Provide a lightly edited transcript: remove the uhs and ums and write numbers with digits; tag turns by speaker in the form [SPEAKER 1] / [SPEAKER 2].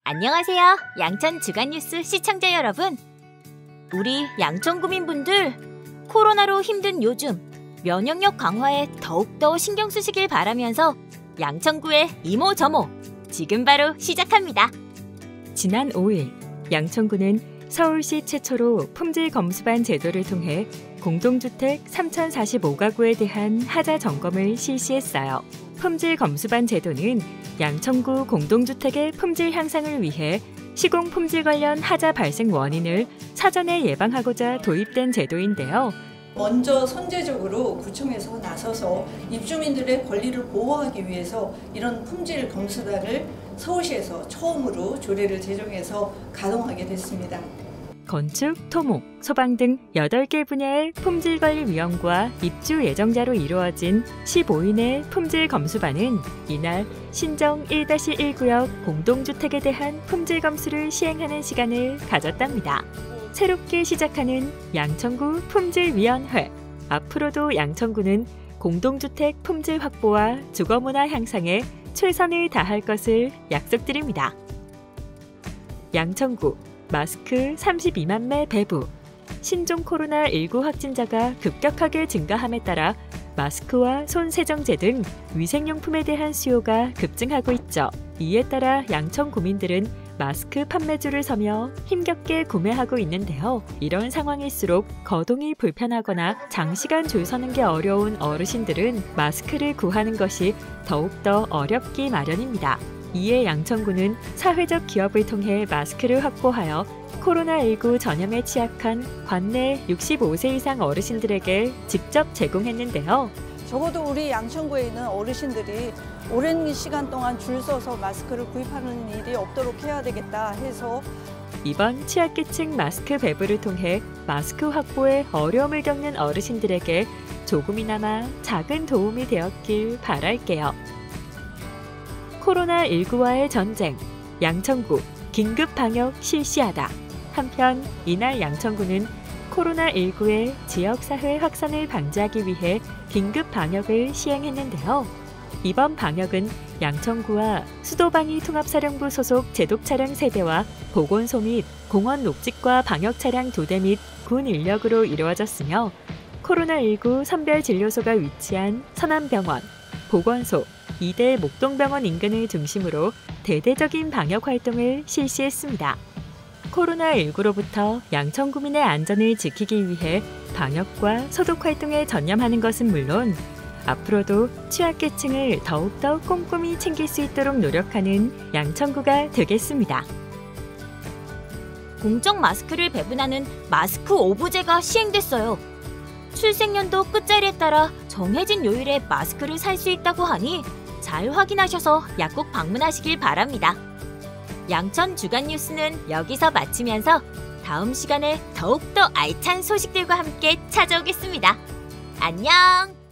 [SPEAKER 1] 안녕하세요. 양천 주간뉴스 시청자 여러분. 우리 양천 구민분들, 코로나로 힘든 요즘 면역력 강화에 더욱더 신경 쓰시길 바라면서 양천구의 이모저모 지금 바로 시작합니다.
[SPEAKER 2] 지난 5일 양천구는 서울시 최초로 품질 검수반 제도를 통해 공동주택 3,045가구에 대한 하자 점검을 실시했어요. 품질 검수반 제도는 양천구 공동주택의 품질 향상을 위해 시공 품질 관련 하자 발생 원인을 사전에 예방하고자 도입된 제도인데요.
[SPEAKER 3] 먼저 선제적으로 구청에서 나서서 입주민들의 권리를 보호하기 위해서 이런 품질 검수단을 서울시에서 처음으로 조례를 제정해서 가동하게 됐습니다.
[SPEAKER 2] 건축, 토목, 소방 등 8개 분야의 품질관리위원과 입주 예정자로 이루어진 15인의 품질 검수반은 이날 신정 1-1구역 공동주택에 대한 품질 검수를 시행하는 시간을 가졌답니다. 새롭게 시작하는 양천구 품질위원회. 앞으로도 양천구는 공동주택 품질 확보와 주거문화 향상에 최선을 다할 것을 약속드립니다. 양천구 마스크 32만 매 배부. 신종 코로나19 확진자가 급격하게 증가함에 따라 마스크와 손 세정제 등 위생용품에 대한 수요가 급증하고 있죠. 이에 따라 양천 구민들은 마스크 판매줄을 서며 힘겹게 구매하고 있는데요. 이런 상황일수록 거동이 불편하거나 장시간 줄 서는 게 어려운 어르신들은 마스크를 구하는 것이 더욱더 어렵기 마련입니다. 이에 양천구는 사회적 기업을 통해 마스크를 확보하여 코로나19 전염에 취약한 관내 65세 이상 어르신들에게 직접 제공했는데요.
[SPEAKER 4] 적어도 우리 양천구에 있는 어르신들이 오랜 시간 동안 줄 서서 마스크를 구입하는 일이 없도록 해야 되겠다 해서
[SPEAKER 2] 이번 취약계층 마스크 배부를 통해 마스크 확보에 어려움을 겪는 어르신들에게 조금이나마 작은 도움이 되었길 바랄게요. 코로나19와의 전쟁, 양천구 긴급 방역 실시하다. 한편 이날 양천구는 코로나19의 지역사회 확산을 방지하기 위해 긴급 방역을 시행했는데요. 이번 방역은 양천구와 수도방위 통합사령부 소속 제독차량 3대와 보건소 및 공원 녹직과 방역 차량 2대 및 군 인력으로 이루어졌으며 코로나19 선별진료소가 위치한 서남병원, 보건소, 2대 목동병원 인근을 중심으로 대대적인 방역 활동을 실시했습니다. 코로나19로부터 양천 구민의 안전을 지키기 위해 방역과 소독 활동에 전념하는 것은 물론 앞으로도 취약계층을 더욱더 꼼꼼히 챙길 수 있도록 노력하는 양천구가 되겠습니다.
[SPEAKER 1] 공적 마스크를 배분하는 마스크 오브제가 시행됐어요. 출생연도 끝자리에 따라 정해진 요일에 마스크를 살 수 있다고 하니 잘 확인하셔서 약국 방문하시길 바랍니다. 양천 주간뉴스는 여기서 마치면서 다음 시간에 더욱더 알찬 소식들과 함께 찾아오겠습니다. 안녕!